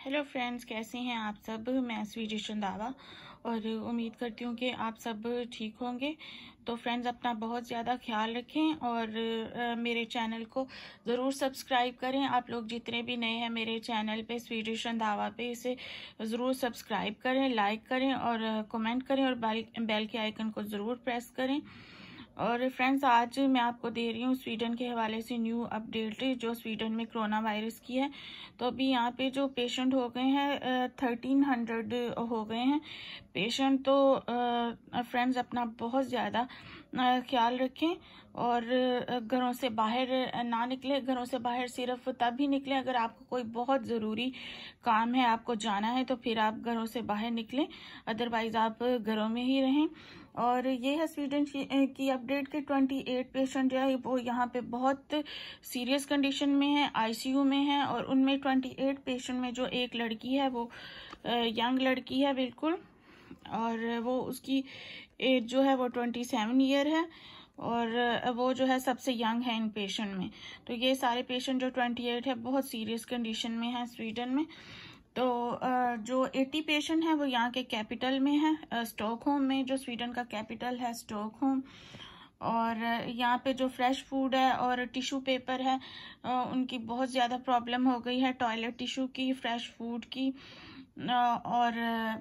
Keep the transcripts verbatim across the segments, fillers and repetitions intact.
Hello friends, कैसे हैं आप सब। मैं स्वीडिश रंधावा और उम्मीद करती हूँ कि आप सब ठीक होंगे। तो फ्रेंड्स, अपना बहुत ज़्यादा ख्याल रखें और आ, मेरे चैनल को ज़रूर सब्सक्राइब करें। आप लोग जितने भी नए हैं मेरे चैनल पे स्वीडिश रंधावा पे, इसे ज़रूर सब्सक्राइब करें, लाइक करें और कमेंट करें और बेल बेल के आइकन को ज़रूर प्रेस करें। और फ्रेंड्स, आज मैं आपको दे रही हूँ स्वीडन के हवाले से न्यू अपडेट जो स्वीडन में कोरोना वायरस की है। तो अभी यहाँ पे जो पेशेंट हो गए हैं थर्टीन हंड्रेड हो गए हैं पेशेंट। तो फ्रेंड्स, अपना बहुत ज़्यादा ख्याल रखें और घरों से बाहर ना निकले। घरों से बाहर सिर्फ तब ही निकलें अगर आपको कोई बहुत ज़रूरी काम है, आपको जाना है, तो फिर आप घरों से बाहर निकलें, अदरवाइज़ आप घरों में ही रहें। और ये है स्वीडन की अपडेट के अट्ठाईस पेशेंट जो है वो यहाँ पे बहुत सीरियस कंडीशन में है, आईसीयू में है। और उनमें अट्ठाईस पेशेंट में जो एक लड़की है वो यंग लड़की है बिल्कुल, और वो उसकी एज जो है वो सत्ताईस ईयर है और वो जो है सबसे यंग है इन पेशेंट में। तो ये सारे पेशेंट जो अट्ठाईस है बहुत सीरियस कंडीशन में है स्वीडन में। तो जो अस्सी पेशेंट हैं वो यहाँ के कैपिटल में है, स्टॉकहोम में, जो स्वीडन का कैपिटल है स्टॉकहोम। और यहाँ पे जो फ्रेश फूड है और टिश्यू पेपर है उनकी बहुत ज़्यादा प्रॉब्लम हो गई है, टॉयलेट टिश्यू की, फ्रेश फूड की, और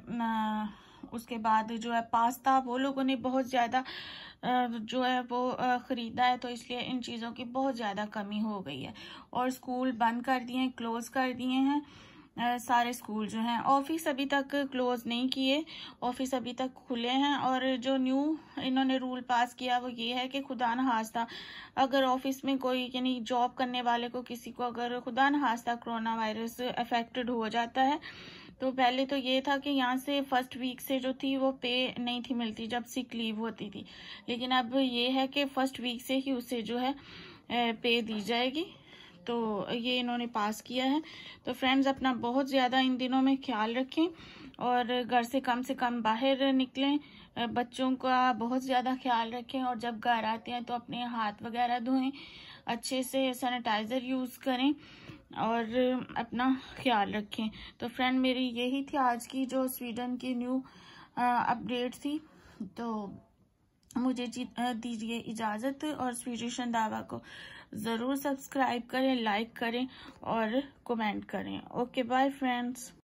उसके बाद जो है पास्ता, वो लोगों ने बहुत ज़्यादा जो है वो ख़रीदा है, तो इसलिए इन चीज़ों की बहुत ज़्यादा कमी हो गई है। और स्कूल बंद कर दिए हैं, क्लोज़ कर दिए हैं Uh, सारे स्कूल जो हैं। ऑफिस अभी तक क्लोज नहीं किए, ऑफिस अभी तक खुले हैं। और जो न्यू इन्होंने रूल पास किया वो ये है कि खुदा न खास्ता अगर ऑफिस में कोई, यानी जॉब करने वाले को, किसी को अगर खुदा न खास्ता कोरोना वायरस अफेक्टेड हो जाता है, तो पहले तो ये था कि यहाँ से फर्स्ट वीक से जो थी वो पे नहीं थी मिलती जब सिक लीव होती थी, लेकिन अब ये है कि फर्स्ट वीक से ही उसे जो है पे दी जाएगी। तो ये इन्होंने पास किया है। तो फ्रेंड्स, अपना बहुत ज़्यादा इन दिनों में ख्याल रखें और घर से कम से कम बाहर निकलें। बच्चों का बहुत ज़्यादा ख्याल रखें और जब घर आते हैं तो अपने हाथ वगैरह धोएं, अच्छे से सैनिटाइज़र यूज़ करें और अपना ख्याल रखें। तो फ्रेंड, मेरी यही थी आज की जो स्वीडन की न्यू अपडेट थी। तो मुझे दीजिए इजाज़त और स्वीडिश रंधावा को ज़रूर सब्सक्राइब करें, लाइक करें और कमेंट करें। Okay, bye friends.